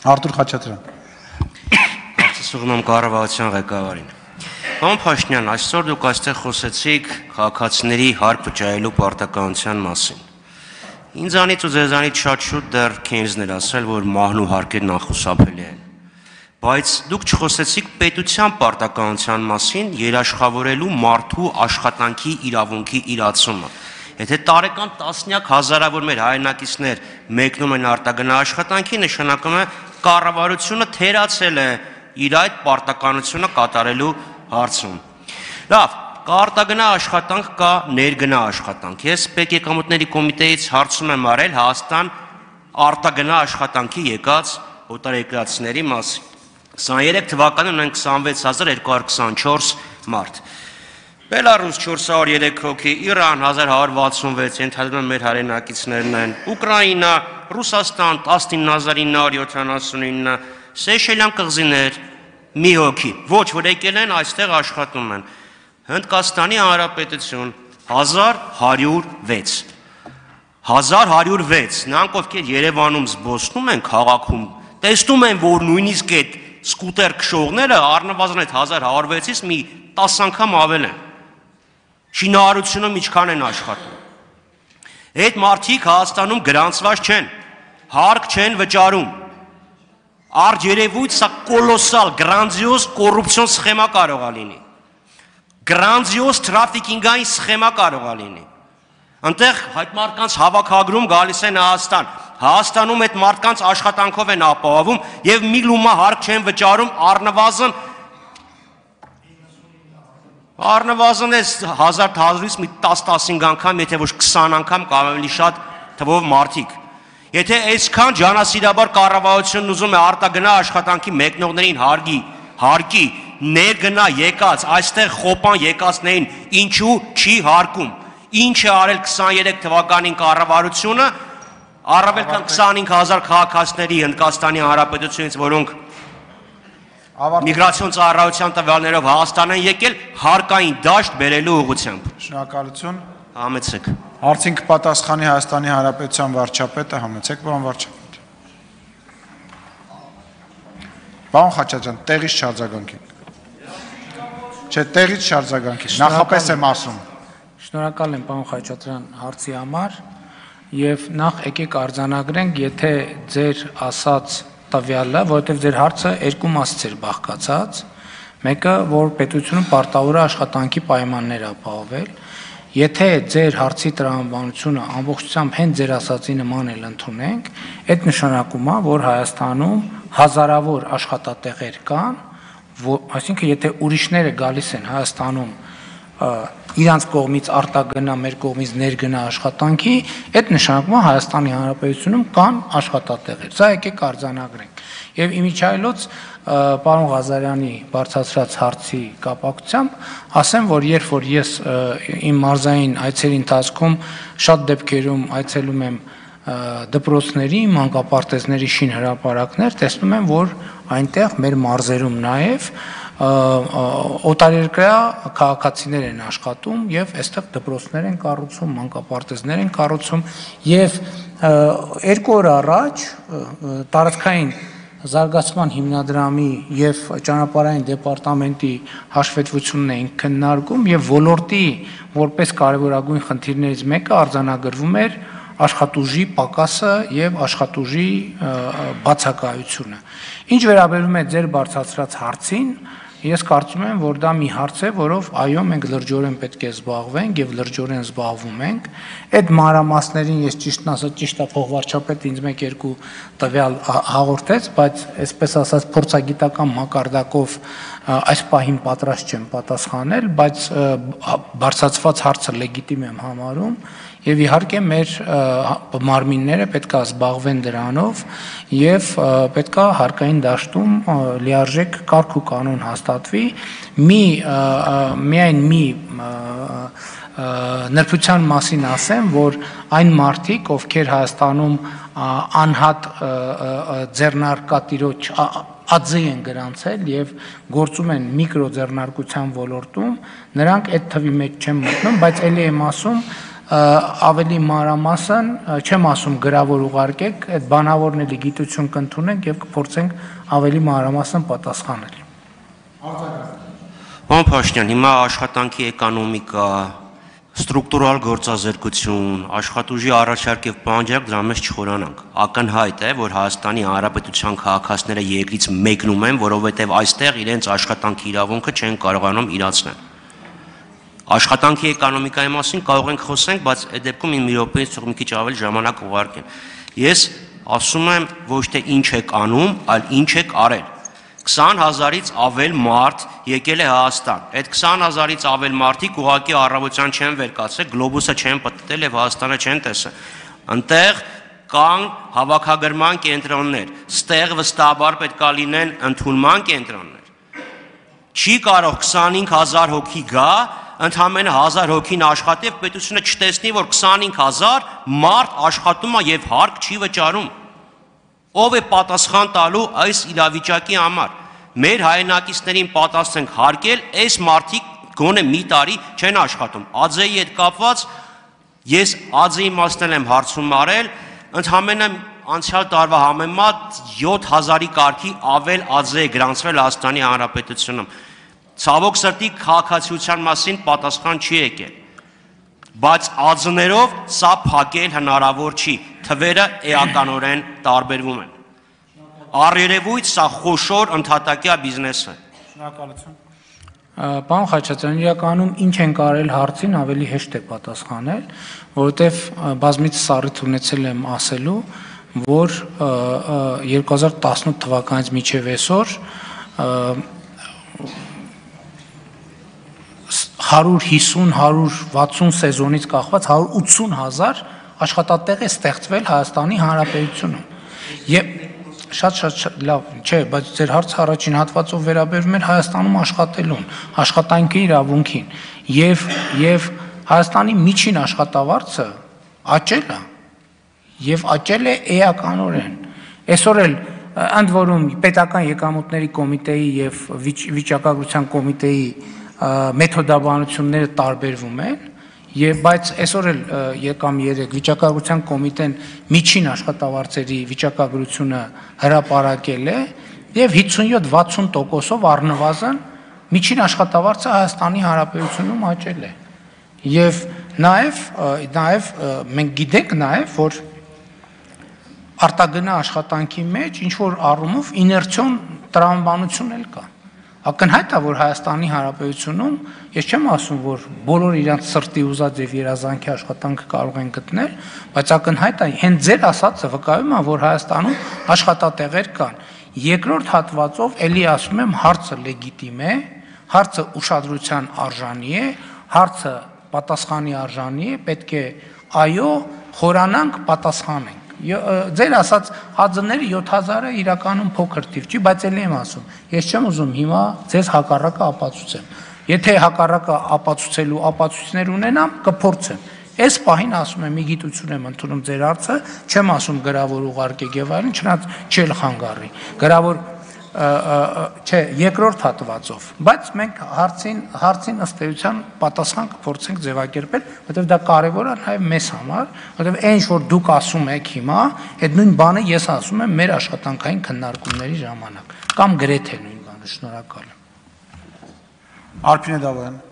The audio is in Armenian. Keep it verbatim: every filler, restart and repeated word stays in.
Արտուր Խաչատրյան։ Սուղնում կառավարության ղեկավարին։ Պարոն Փաշինյան, այսօր դուք այստեղ խոսեցիք քաղաքացիների հարկ վճարելու պարտականության մասին։ Ինձանից ու ձեզանից շատ շուտ դեռ Քեյնզն էր ասել, որ մահն ու հարկերն անխուսափելի են։ Բայց դուք չխոսեցիք պետության պարտականության մասին երաշխավորելու մարդու աշխատանքի իրավունքի իրացումը։ Եթե տարեկան տասնյակ հազարավոր մեր հայրենակիցներ մեկնում են արտագնա աշխատանքի, նշանակում է կառավարությունը թերացել է իր այդ պարտականությունը կատարելու հարցում։ Լավ, կա արտագնա աշխատանք, կա ներգնա աշխատանք։ Ես պետեկամուտների կոմիտեից հարցում եմ արել Հայաստան արտագնա աշխատանքի եկած օտարերկրացիների մասին։ քսաներեք թվականին ունեն քսանվեց հազար երկու հարյուր քսանչորս մարդ։ Բելարուս չորս հարյուր երեք հոգի, Իրան հազար հարյուր վաթսունվեց, ենթադրում եմ մեր հայրենակիցներն են, Ուկրաինա, Ռուսաստան տասնինը հազար ինը հարյուր յոթանասունինը, Սեյշելյան կղզիներ մի հոգի, ոչ որ եկել են այստեղ աշխատում են, Հնդկաստանի Հանրապետություն հազար հարյուր վեց, հազար հարյուր վեց, նրանք ովքեր Երևանում զբոսնում են քաղաքում, տեսնում են, որ նույնիսկ այդ սկուտեր քշողները առնվազն այդ հազար հարյուր վեցից մի տասը անգամ ավել են, շինարարությունում ինչքան են աշխատում, այդ մարդիկ Հայաստանում գրանցված չեն, հարկ չեն վճարում, Արջ երևույթ սա կոլոսալ, գրանձիոս կոռուպցիոն սխեմա կարող է լինի, գրանձիոս տրաֆիկինգային սխեմա կարող է լինի, ընտեղ այդ մարդկանց հավաքագրում գալիս են Հայաստան, Հայաստանում այդ մարդկանց աշխատանքով են ապահովում և մի լումա հարկ չեն վճարում առնվազն, առնվազն ես հազար հազարից մի տասը-տասնհինգ անգամ, եթե ոչ քսան անգամ կամ ավելի շատ թվով մարդիկ, Եթե այսքան ջանասիրաբար կառավարությունն ուզում է արտագնա աշխատանքի մեկնողներին հարգի, հարկի, ներգնա եկած, այստեղ խոպան եկածներին ինչու չի հարկում, ինչ է արել քսաներեք թվականին կառավարությունը, առավել քան քսանհինգ հազար քաղաքացիների Հնդկաստանի Հանրապետությունից, որոնք միգրացիոն ծառայության տվյալներով Հայաստան են եկել, հարկային դաշտ բերելու ուղղությամբ։ Շնորհակալություն։ Համեցեք։ Հարցին կպատասխանի Հայաստանի Հանրապետության վարչապետը, համեցեք, պարոն վարչապետ։ Պարոն Խաչատրյան, տեղից չարձագանքեք։ Չէ, տեղից չարձագանքեք, նախապես եմ ասում։ Շնորհակալ եմ, պարոն Խաչատրյան, հարցի համար եւ նախ եկեք արձանագրենք, եթե ձեր ասած տվյալը, որովհետեւ ձեր հարցը երկու մասից էր բաղկացած, մեկը, որ պետությունը պարտավոր է աշխատանքի պայմաններ ապահովել, Եթե ձեր հարցի տրամաբանությունը ամբողջությամբ հենց ձեր ասածի նման էլ ընդունենք, այդ նշանակում է, որ Հայաստանում հազարավոր աշխատատեղեր կան, այսինքն եթե ուրիշները գալիս են Հայաստանում իրանց կողմից արտագնա, մեր կողմից ներգնա աշխատանքի, այդ նշանակում է Հայաստանի Հանրապետությունում կան աշխատատեղեր։ Սա եկեք արձանագրենք։ Եվ իմիջիայլոց պարոն Ղազարյանի բարձրացրած հարցի կապակցությամբ ասեմ, որ երբ որ ես իմ մարզային այցերի ընթացքում շատ դեպքերում այցելում եմ դպրոցների, մանկապարտեզների շինհրապարակներ, տեսնում եմ, որ այնտեղ մեր մարզերում նաև օտարերկրյա քաղաքացիներ են աշխատում եւ այստեղ դպրոցներ են կառուցում, մանկապարտեզներ են կառուցում եւ երկու օր առաջ տարածքային Զարգացման հիմնադրամի եւ ճանապարհային դեպարտամենտի հաշվետվությունն էին քննարկում եւ ոլորտի որպես կարևորագույն խնդիրներից մեկը արձանագրվում էր աշխատուժի պակասը եւ աշխատուժի բացակայությունը։ Ինչ վերաբերում է ձեր բարձրացրած հարցին, ես կարծում եմ, որ դա մի հարց է, որով այո, մենք լրջորեն պետք է զբաղվենք եւ լրջորեն զբաղվում ենք։ Այդ մանրամասներին ես ճիշտն ասած ճիշտ է փոխվարչապետը ինձ մեկ-երկու տվյալ հաղորդեց, բայց այսպես ասած փորձագիտական մակարդակով այս պահին պատրաստ չեմ պատասխանել, բայց բարձրացված հարցը լեգիտիմ եմ համարում եւ իհարկե մեր մարմինները պետք է զբաղվեն դրանով եւ պետք է հարկային դաշտում լիարժեք կարգ ու կանոն հաստատվի մի միայն մի նրբության մասին ասեմ, որ այն մարդիկ, ովքեր Հայաստանում անհատ ձեռնարկատիրոջ ածի են գրանցել եւ գործում են միկրոձեռնարկության ոլորտում, նրանք այդ թվի մեջ չեն մտնում, բայց ելի եմ ասում ավելի մանրամասն չեմ ասում գրավոր ուղարկեք, այդ բանավորն էլի գիտություն կընդունենք եւ կփորձենք ավելի մանրամասն պատասխանել։ Պարոն Փաշինյան, հիմա աշխատանքի էկոնոմիկա, ստրուկտուրալ գործազրկություն, աշխատուժի առաջարկ եւ պահանջարկ դրա մեջ չխորանանք։ Ակնհայտ է, որ Հայաստանի Հանրապետության քաղաքացիները երկրից մեկնում են, որովհետեւ այստեղ իրենց աշխատանքի իրավունքը չեն կարողանում իրացնել։ Աշխատանքի էկոնոմիկայի մասին կարող ենք խոսենք, բայց այդ դեպքում իմ մի րոպեից թող մի քիչ ավելի ժամանակ ուղարկեմ։ Ես ասում եմ ոչ թե ինչ եք անում, այլ ինչ եք արել։ քսան հազարից ավել մարդ եկել է Հայաստան։ Այդ քսան հազարից ավել մարդիկ ուղղակի առավոտյան չեն վեր կացել, գլոբուսը չեն պտտել եւ Հայաստանը չեն տեսել։ Անտեղ կան հավաքագրման կենտրոններ, ստեղ վստահաբար պետք է լինեն ընդունման կենտրոններ։ Չի կարող քսանհինգ հազար հոգի գա, ընդամենը հազար հոգին աշխատի եւ պետությունը չտեսնի, որ քսանհինգ հազար մարդ աշխատում է եւ հարկ չի վճարում։ Ով է պատասխան տալու այս իրավիճակի համար։ Մեր հայրենակիցներին պատասխանենք հարկել, այս մարդիկ գոնե մի տարի չեն աշխատում։ Ածեի հետ կապված ես Ածեի մասն եմ հարցում արել, ընդամենը անցյալ տարվա համեմատ յոթ հազարի կարգի ավել Ածե է գրանցվել Հայաստանի Հանրապետությունում։ Ցավոք սրտի քաղաքացիության մասին պատասխան չի եկել։ Բայց ածներով սա փակել հնարավոր չի, թվերը էականորեն տարբերվում են։ Առերևույթ սա խոշոր ընդհատակյա բիզնես է։ Շնորհակալություն։ Պարոն Խաչատրյան, իրականում ինչ են կարել հարցին ավելի հեշտ է պատասխանել, որովհետև բազմիցս առիթ ունեցել եմ ասելու, որ երկու հազար տասնութ թվականից մինչև այսօր հարյուր հիսուն հարյուր վաթսուն սեզոնից կախված հարյուր ութսուն հազար աշխատատեղ է ստեղծվել Հայաստանի Հանրապետությունում։ Եվ շատ-շատ լավ, չէ, բայց ձեր հարցը առաջին հատվածով վերաբերում էր Հայաստանում աշխատելուն, աշխատանքի իրավունքին, եւ եւ Հայաստանի միջին աշխատավարձը աճել է եւ աճել է էականորեն։ Այսօր էլ ընդ որում պետական եկամուտների կոմիտեի եւ վիճակագրության կոմիտեի մեթոդաբանությունները տարբերվում են, եւ բայց այսօր էլ եկամ երեք վիճակագրության կոմիտեն միջին աշխատավարձերի վիճակագրությունը հրապարակել է եւ հիսունյոթ վաթսուն տոկոսով առնվազն միջին աշխատավարձը Հայաստանի Հանրապետությունում աճել է։ Եվ նաեւ նաեւ մենք գիտենք նաեւ, որ արտագնա աշխատանքի մեջ ինչ որ առումով իներցիոն տրամաբանություն էլ կա։ Ակնհայտ է, որ Հայաստանի Հանրապետությունում ես չեմ ասում, որ բոլոր իրանց սրտի ուզած եւ երազանքի աշխատանքը կարող են գտնել, բայց ակնհայտ է, հենց ձեր ասածը վկայում է, որ Հայաստանում աշխատատեղեր կան։ Երկրորդ հատվածով ելի ասում եմ, հարցը լեգիտիմ է, հարցը ուշադրության արժանի է, հարցը պատասխանի արժանի է, պետք է այո, խորանանք, պատասխանենք։ Ձեր ասած ածները յոթ հազարը իրականում փոքր թիվ չի, բայց ելի եմ ասում, ես չեմ ուզում հիմա ձեզ հակառակը ապացուցեմ։ Եթե հակառակը ապացուցելու ապացույցներ ունենամ, կփորձեմ։ Այս պահին ասում եմ, մի գիտություն եմ ընդունում ձեր հարցը, չեմ ասում գրավոր ուղարկեք եւ այլն, չնայած չել խանգարի։ Գրավոր չէ, երկրորդ հատվածով, բայց մենք հարցին հարցին ըստ էության պատասխան կփորձենք ձևակերպել, որովհետև դա կարևոր է նաև մեզ համար, որովհետև այն ինչ որ դուք ասում եք հիմա, այդ նույն բանը ես ասում եմ մեր աշխատանքային քննարկումների ժամանակ, կամ գրեթե նույն բանը։ Շնորհակալ եմ։ Արփինե Դավոյան։